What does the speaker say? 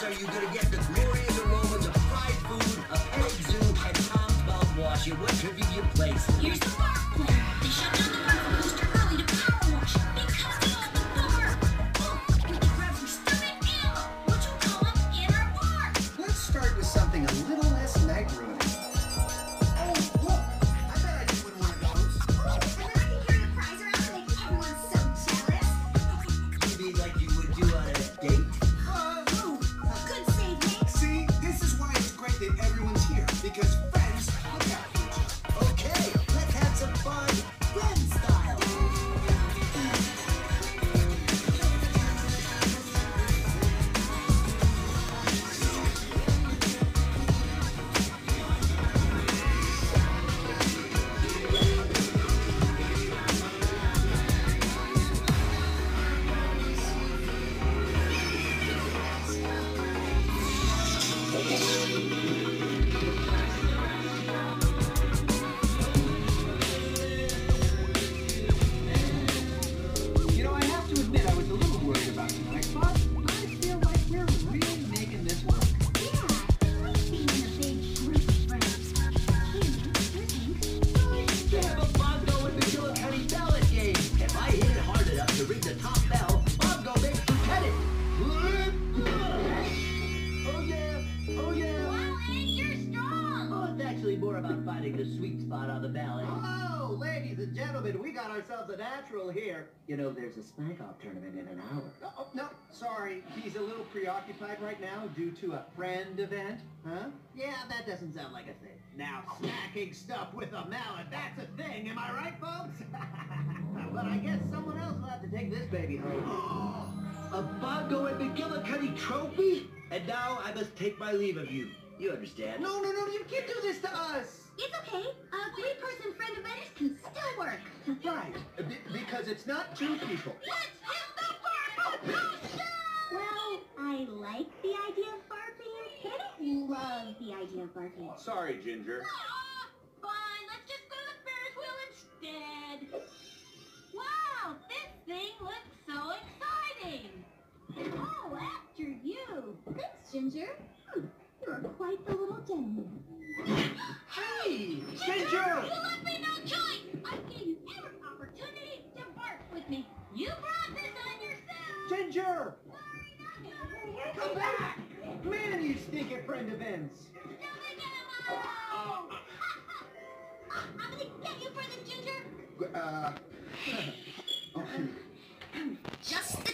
are you gonna get the glorious aromas of fried food, a pig zoo, and Tom's mouthwash in one convenient place? Here's the bar plan. They shut down the bar for Booster early to power wash because they own the bar. Oh, and they grab some stomach ammo, which will call them in our bar. Let's start with something a little less night ruining. Oh, look! I bet I could win one of those. Oh, and then I can carry a prize around and make everyone so jealous. You mean like you would do on a date? Ooh, good save, Hank. See, this is why it's great that everyone's here, because friends look out for each other. Okay, let's have some fun, friend style. You know, I have to admit I was a little worried about tonight, but I feel like we're really making this work. Yeah, I like being in a big group of friends. They have a Bongo and McGillicuddy ballot game. If I hit it hard enough to ring the top bell, Bongo makes lieutenant. Oh yeah, oh yeah. Wow, Hank, you're strong. Oh, it's actually more about finding the sweet spot on the ballot. Oh, ladies and gentlemen, we got ourselves a natural here. You know, there's a spank-off tournament in an hour. Oh, no, sorry. He's a little preoccupied right now due to a friend event. Huh? Yeah, that doesn't sound like a thing. Now, smacking stuff with a mallet, that's a thing. Am I right, folks? But I guess someone else will have to take this baby home. A Bongo and McGillicuddy trophy? And now I must take my leave of you. You understand? No, you can't do this to us. It's okay. A three-person friend event can still work. Right, because it's not two people. Let's hit the bar poster! Well, I like the idea of barfing. Hit love the idea of barfing. Sorry, Ginger. Fine, let's just go to the Ferris wheel instead. Wow, this thing looks so exciting. Oh, after you. Thanks, Ginger. You're quite the little gentleman. Hey, Ginger! You left me no choice. I gave you every opportunity to barf with me. You brought this on yourself. Ginger! Sorry, not Come back! Man, you stink at friend events. I'm gonna get you for the Ginger. Uh... Just